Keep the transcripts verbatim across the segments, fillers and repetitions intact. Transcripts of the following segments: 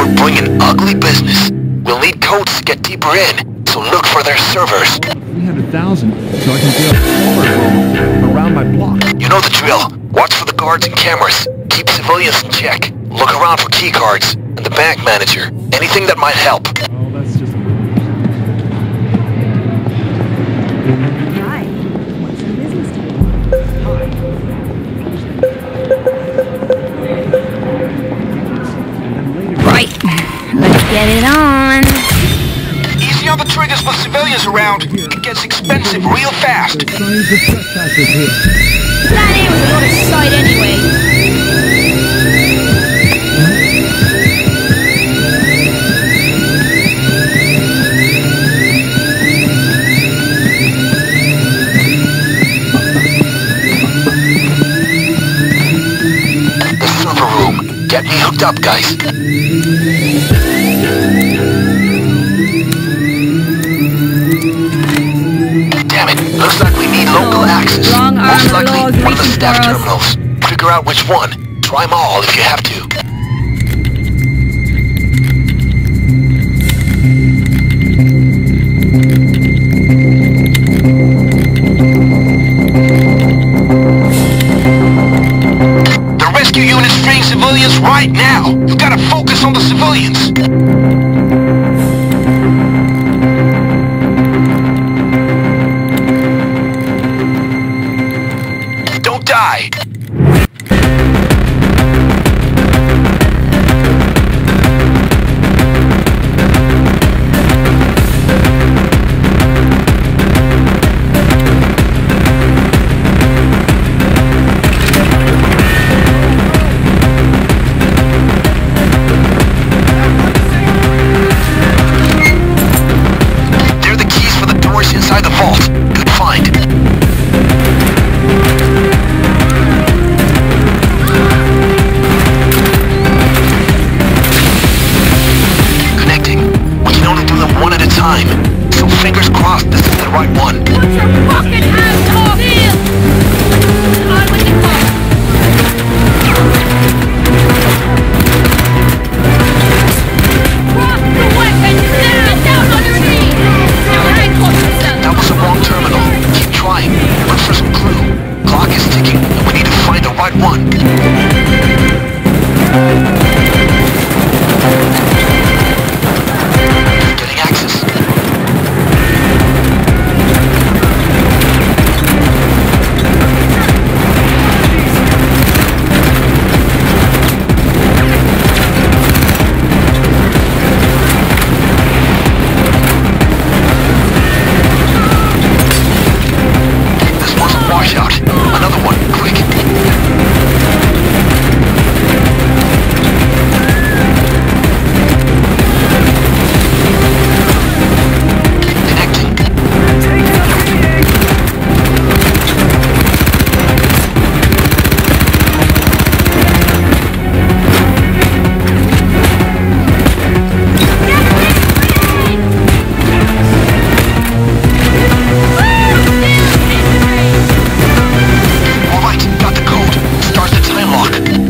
They're bringing ugly business. We'll need codes to get deeper in, so look for their servers. three hundred thousand, so I can build a smaller room around my block. You know the drill. Watch for the guards and cameras. Keep civilians in check. Look around for key cards and the bank manager. Anything that might help. Oh, that's just... Hi. What's the business deal? Hi. Right. Let's get it on. Easy on the triggers with civilians around. It gets expensive real fast. There's signs of trespassers here. That air was a lot of sight anyway. The server room. Get me hooked up, guys. Damn it. Looks like we need local access. Strong Most armor likely laws one of the reaching staff for us. terminals. Figure out which one. Try them all if you have to. The rescue unit's freeing civilians right now. You gotta focus on the civilians. Don't die. They're the keys for the doors inside the vault. Good find. Connecting. We can only do them one at a time. So fingers crossed this is the right one. Put your fucking hands off! Deal! On with the call. Drop the weapons now! Down on your knees! Now handcuff yourself! That was the wrong terminal. Keep trying. Look for some clue. Clock is ticking, and we need to find the right one. Getting access. This one's a washout. Another one, quick. Connecting. All right, got the code. Start the time lock.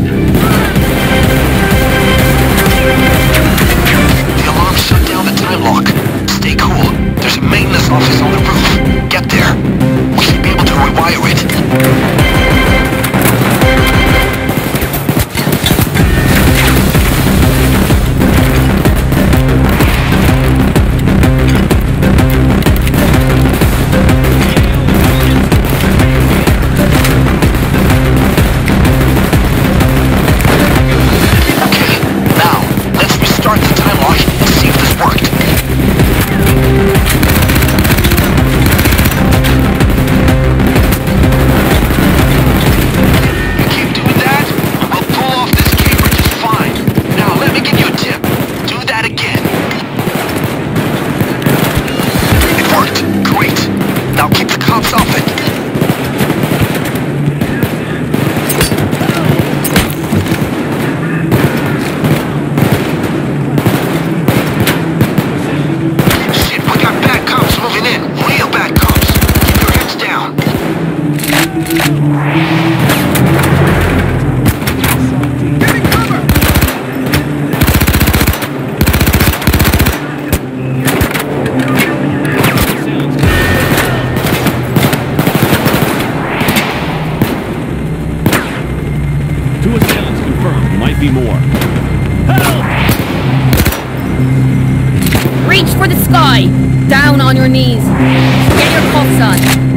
The alarm shut down the time lock. Stay cool. There's a maintenance office on the roof. Get there. We should be able to rewire it. Okay, now, let's restart the time lock and see if this worked. You keep doing that, and we'll pull off this caper just fine. Now, let me give you a tip. Do that again. It worked. Great. Now keep the cops off it. Shit, we got bad cops moving in. Real bad cops. Keep your heads down. be more. Reach for the sky. Down on your knees. Get your cuffs on.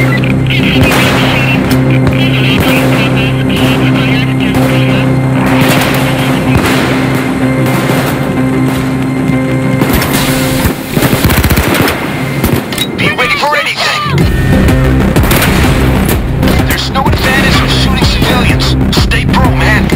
Be ready for anything. There's no advantage from shooting civilians. Stay pro, man.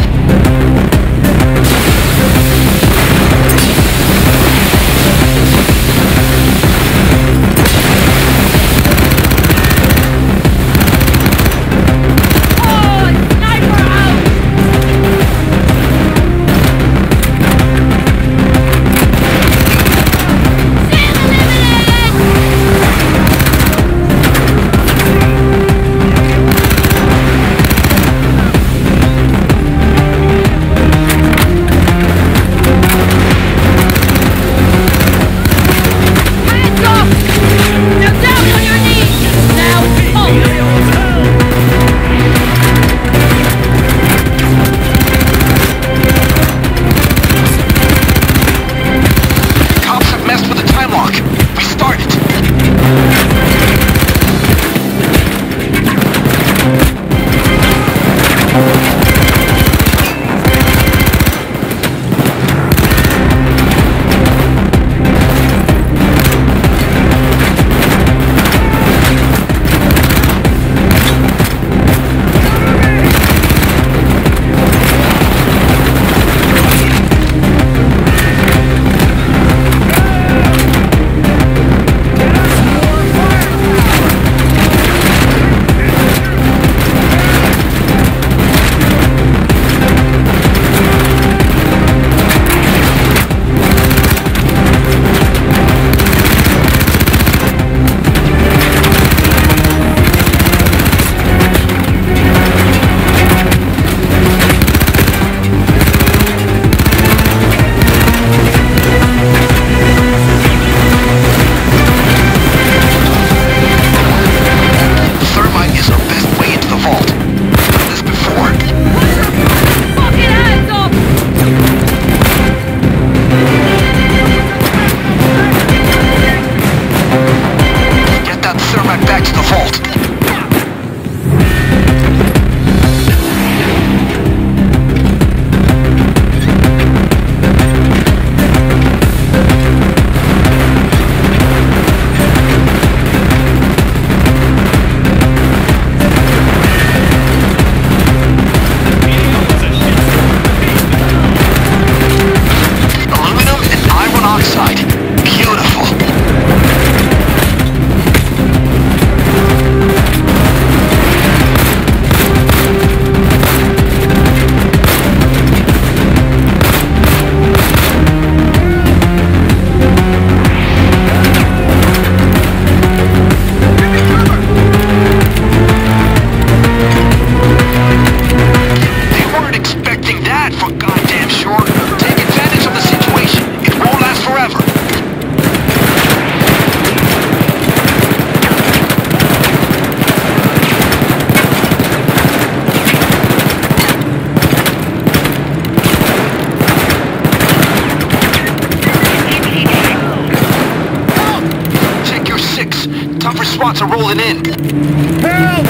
Tougher spots are rolling in. Help!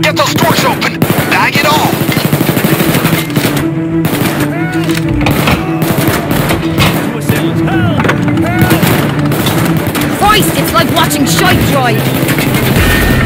Get those doors open! Bag it all! Christ, it's like watching shite drive.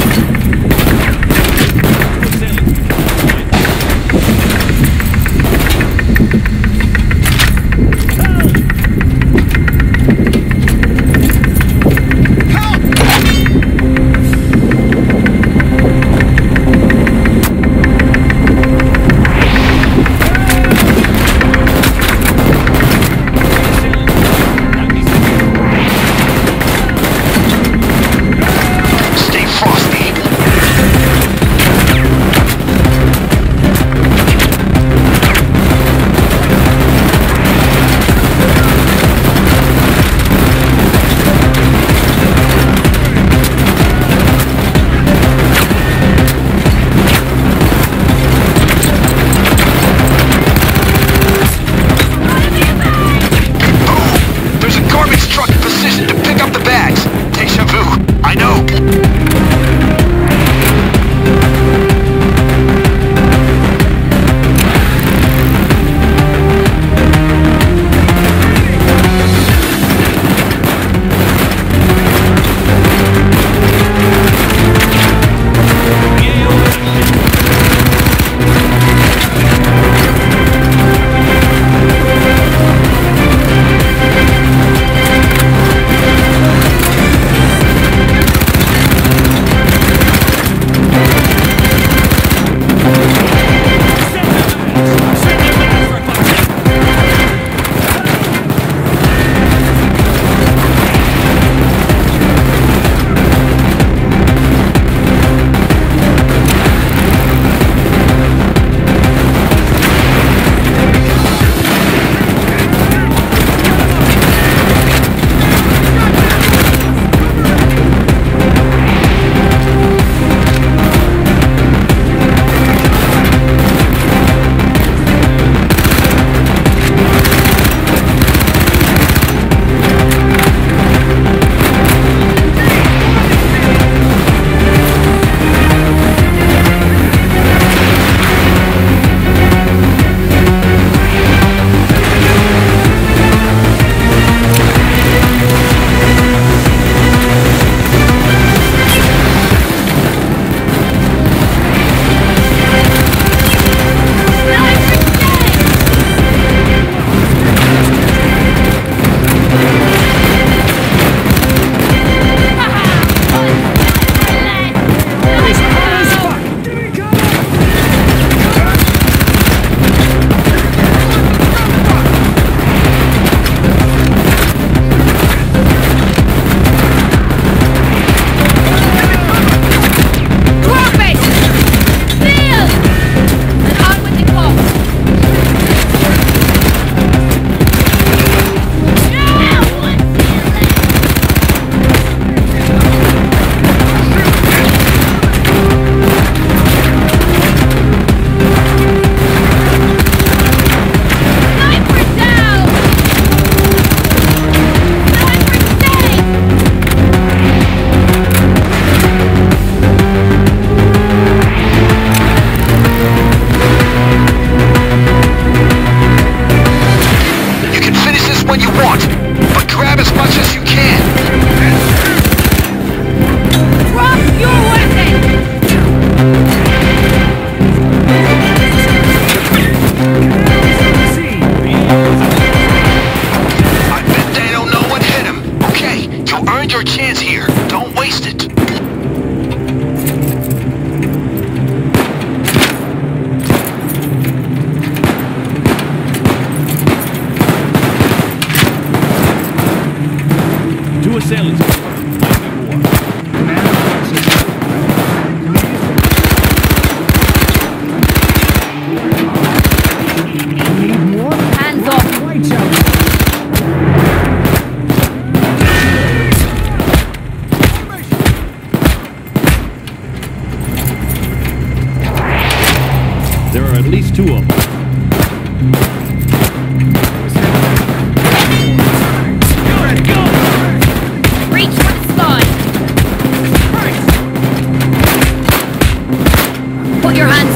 There are at least two of them. Reach for the sky.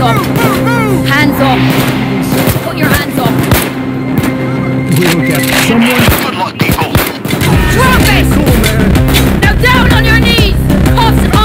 up. Hands up. Put your hands up. We'll get someone. Good luck, people. Drop it! Cool, man. Now down on your knees! Cuffs on!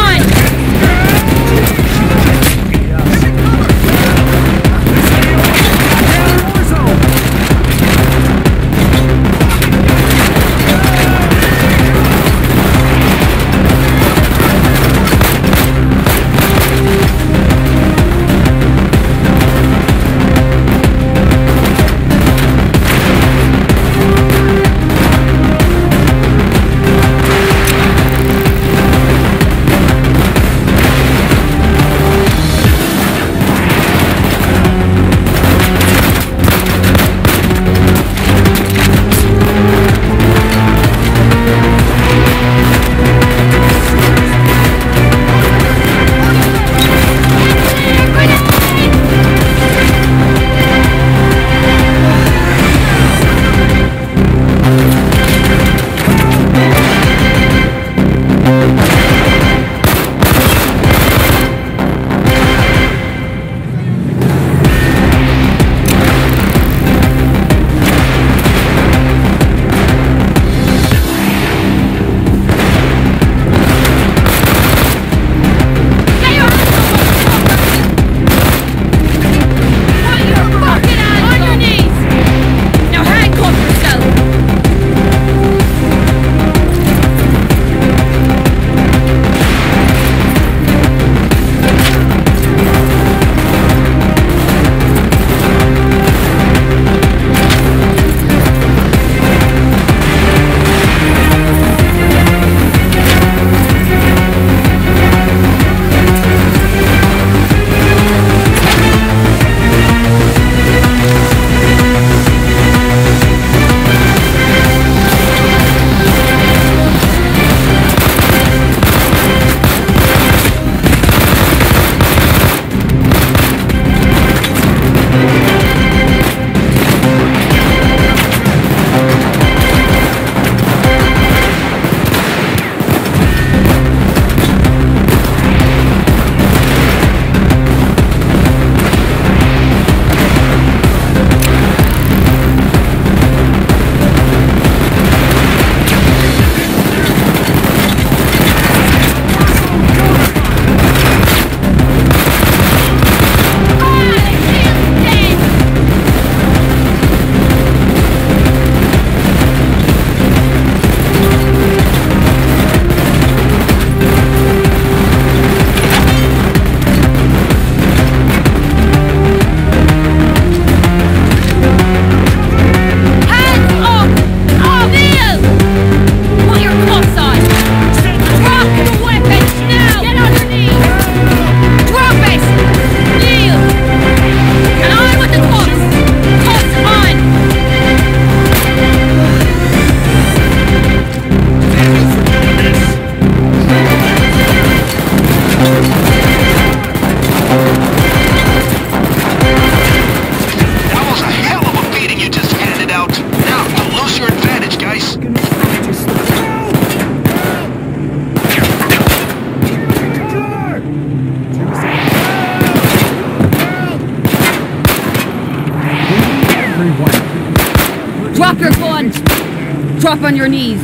Drop your gun! Drop on your knees!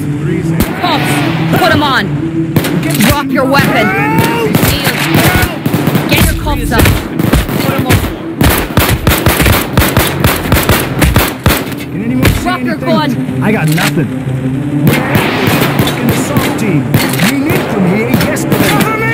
Cuffs! Put them on! Drop your weapon! Shield! Get your cuffs up! Put them up! Drop your gun! I got nothing. Fucking assault team. We leave from here yesterday.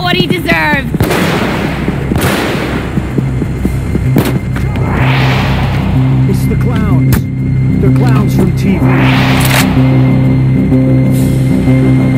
what he deserves. It's the clowns. The clowns from T V.